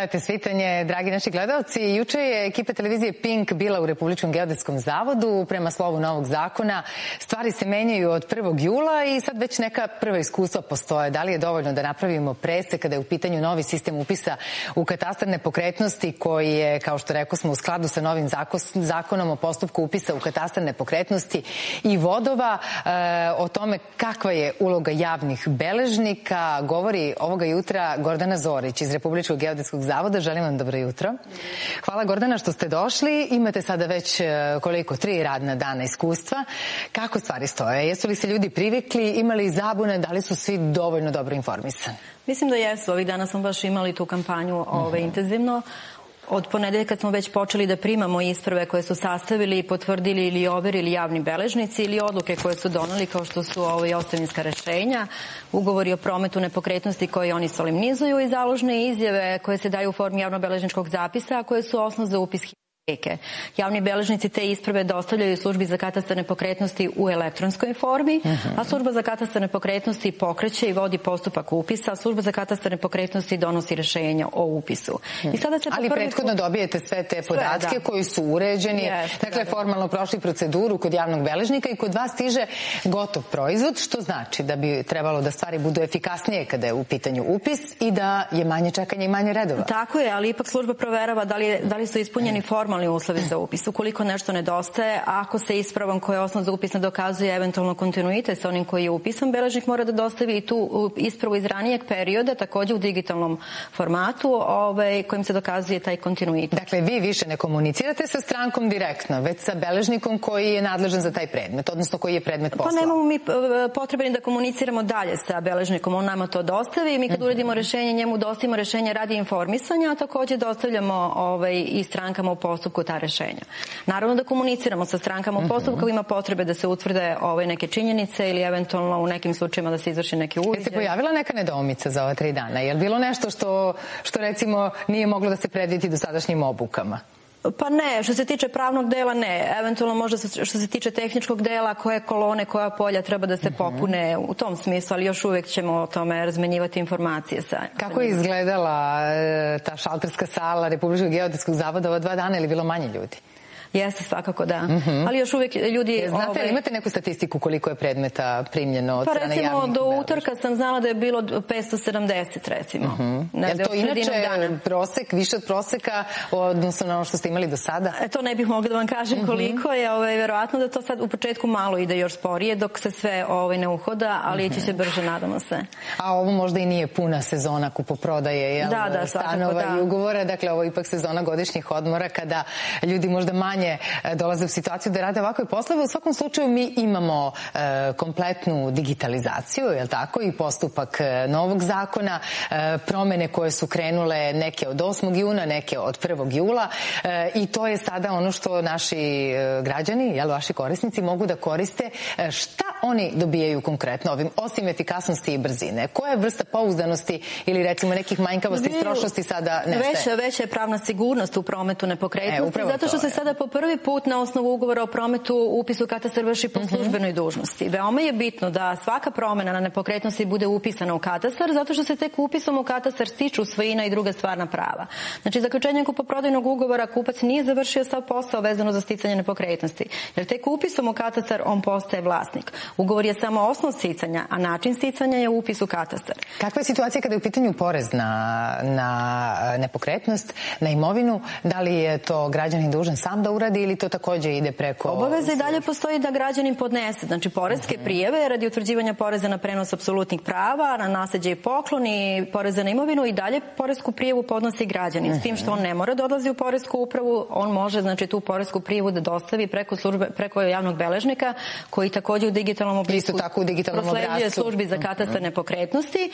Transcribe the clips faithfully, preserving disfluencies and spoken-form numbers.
gledate Svitanje, dragi naši gledalci. Juče je ekipa televizije Pink bila u Republičkom geodetskom zavodu. Prema slovu novog zakona stvari se menjaju od prvog jula i sad već neka prva iskustva postoje. Da li je dovoljno da napravimo presek kada je u pitanju novi sistem upisa u katastar nepokretnosti koji je, kao što rekao smo, u skladu sa novim zakonom o postupku upisa u katastar nepokretnosti i vodova. E, o tome kakva je uloga javnih beležnika govori ovoga jutra Gordana Zorić iz Republičkog geodetskog zavoda. Želim vam dobro jutro. Hvala, Gordana, što ste došli. Imate sada već koliko, tri radna dana iskustva. Kako stvari stoje? Jesu li se ljudi privikli, imali zabune, da li su svi dovoljno dobro informisani? Mislim da jesu. Ovih dana smo baš imali tu kampanju ove, intenzivno. Od ponedeljka smo već počeli da primamo isprave koje su sastavili, potvrdili ili overili javni beležnici ili odluke koje su doneli, kao što su ovo ostavinska rešenja, ugovori o prometu nepokretnosti koje oni solemnizuju i založne izjave koje se daju u formi javnobeležničkog zapisa, a koje su osnov za upis hipoteke. Javni beležnici te isprave dostavljaju službi za katastar nepokretnosti u elektronskoj formi, a služba za katastar nepokretnosti pokreće i vodi postupak upisa, a služba za katastar nepokretnosti donosi rešenja o upisu. I sada se Ali prethodno dobijete sve te podatke sve, da. koji su uređeni, yes, dakle da, da. formalno prošli proceduru kod javnog beležnika i kod vas stiže gotov proizvod, što znači da bi trebalo da stvari budu efikasnije kada je u pitanju upis i da je manje čekanja i manje redova. Tako je, ali ipak služba proverava da li, je, da li su ispunjeni formalni uslovi za upis. Ukoliko nešto nedostaje, ako se ispravom koja je osnov za upis ne dokazuje eventualno kontinuitet sa onim koji je upisan, beležnik mora da dostavi i tu ispravu iz ranijeg perioda, takođe u digitalnom formatu, ovaj, kojim se dokazuje taj kontinuitet. Dakle, vi više ne komunicirate sa strankom direktno, već sa beležnikom koji je nadležan za taj predmet, odnosno koji je predmet posla. Pa nemamo mi potrebni da komuniciramo dalje sa beležnikom, on nama to dostavi i mi kad uredimo rešenje, njemu dostavimo rešenje radi informisanja, a takođe dostavljamo ovaj, i strankama u postupku ta rešenja. Naravno da komuniciramo sa strankama u postupku ako ima potrebe da se utvrde ove neke činjenice ili eventualno u nekim slučajima da se izvrši neki uviđaj. Je se pojavila neka nedoumica za ova tri dana? Je li bilo nešto što, što recimo nije moglo da se predvidi dosadašnjim obukama? Pa ne, što se tiče pravnog dela ne, eventualno možda što se tiče tehničkog dela, koje kolone, koja polja treba da se popune u tom smislu, ali još uvek ćemo o tome razmenjivati informacije sa... Kako je izgledala ta šalterska sala Republičkog geodetskog zavoda ova dva dana ili bilo manje ljudi? Jeste, svakako da. Mm-hmm. Ali još uvijek ljudi... Znate, ove... imate neku statistiku koliko je predmeta primljeno od pa, strane javnih recimo, do beležnika? utorka sam znala da je bilo petsto sedamdeset, recimo. Mm-hmm. Je li to inače prosek, više od proseka, odnosno na ono što ste imali do sada? E, to ne bih mogla da vam kažem mm-hmm. koliko je. Ove, verovatno da to sad u početku malo ide još sporije, dok se sve ove, ne uhoda, ali mm-hmm. će se brže, nadamo se. A ovo možda i nije puna sezona kupoprodaje, jel? Da, da, stanova da. i ugovora. Dakle, ovo je ipak sezona godišnjih odmora kada ljudi možda manje dolaze u situaciju da rade ovakve poslove. U svakom slučaju mi imamo e, kompletnu digitalizaciju, je li tako, i postupak e, novog zakona, e, promene koje su krenule neke od osmog juna, neke od prvog jula e, i to je sada ono što naši e, građani, jel, vaši korisnici mogu da koriste. E, šta oni dobijaju konkretno ovim, osim efikasnosti i brzine? Koja je vrsta pouzdanosti ili recimo nekih manjkavosti iz prošlosti sada nestaje? Veća, veća je pravna sigurnost u prometu nepokretnosti, e, zato što se sada po prvi put na osnovu ugovora o prometu upisu katastar vrši po službenoj dužnosti. Veoma je bitno da svaka promena na nepokretnosti bude upisana u katastar, zato što se tek upisom u katastar stiču svojina i druga stvarna prava. Znači, zaključenjem kupoprodajnog ugovora kupac nije završio sav posao vezano za sticanje nepokretnosti, jer tek upisom u katastar on postaje vlasnik. Ugovor je samo osnov sticanja, a način sticanja je upis u katastar. Kakva je situacija kada je u pitanju porez na, na nepokretnost, na imovinu? Da li je to građanin dužan sam da uradi ili to takođe ide preko... Obaveza i dalje postoji da građanin podnese, znači poreske prijeve radi utvrđivanja poreza na prenos apsolutnih prava, na nasleđe i poklon i poreza na imovinu i dalje poresku prijavu podnosi građanin. S tim što on ne mora da odlazi u poresku upravu, on može, znači, tu poresku prijavu da dostavi preko službe, preko javnog beležnika, koji takođe u digitalnom obliku isto tako u digitalnom prosleđuje službi za katastar nepokretnosti.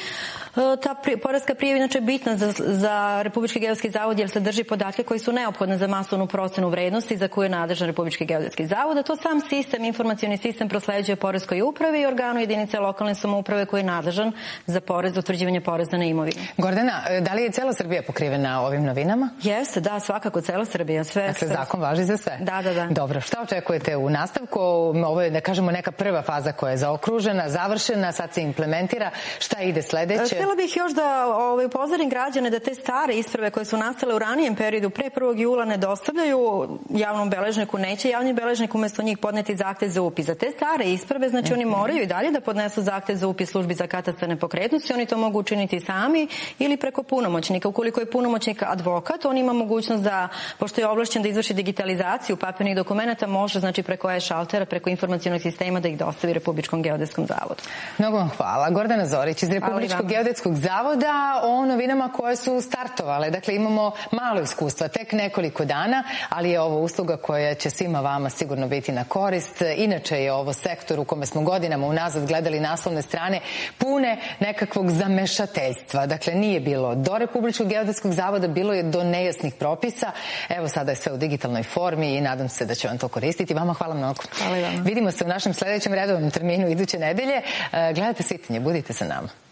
Ta poreska prijava inače je bitna za, za Republički geodetski zavod jer sadrži podatke koji su neophodne za masovnu procenu vrednosti za koju je nadležan Republički geodetski zavod, a to sam sistem, informacioni sistem prosleđuje poreskoj upravi i organu jedinice lokalne samouprave koji je nadležan za porez, utvrđivanje poreza na imovinu. Gordana, da li je cela Srbija pokrivena ovim novinama? Jeste, da, svakako cela Srbija. Sve, dakle, sve. zakon važi za sve? Da, da, da. Dobro, šta očekujete u nastavku? Ovo je, da kažemo, neka prva faza koja je zaokružena, završena, sad se implementira. Šta ide sledeće? Htjela bih još da ovaj, upozorim građane da te stare isprave koje su nastale u ranijem periodu pre prvog jula ne dostavljaju javnom beležniku, neće javni beležnik umesto njih podneti zahtev za upis. Za te stare isprave, znači oni moraju i dalje da podnesu zahtev za upis službi za katastar nepokretnosti, oni to mogu učiniti sami ili preko punomoćnika. Ukoliko je punomoćnik advokat, on ima mogućnost da, pošto je ovlašćen da izvrši digitalizaciju papirnih dokumenta, može znači preko e-šaltera, preko informacionog sistema da ih dostavi Republičkom geodetskom zavodu. Mnogo vam hvala. Gordana Zorić iz Republičkog geodetskog zavoda o novinama koje su startovale. Dakle, imamo malo iskustva, tek nekoliko dana, ali je ovo usluga koja će svima vama sigurno biti na korist. Inače je ovo sektor u kome smo godinama unazad gledali naslovne strane pune nekakvog zamešateljstva. Dakle, nije bilo do Republičkog geodetskog zavoda, bilo je do nejasnih propisa. Evo, sada je sve u digitalnoj formi i nadam se da će vam to koristiti. Vama hvala mnogo. Hvala i vama. Vidimo se u našem sledećem redovnom terminu iduće nedelje. Gledajte Svitanje, budite sa nama.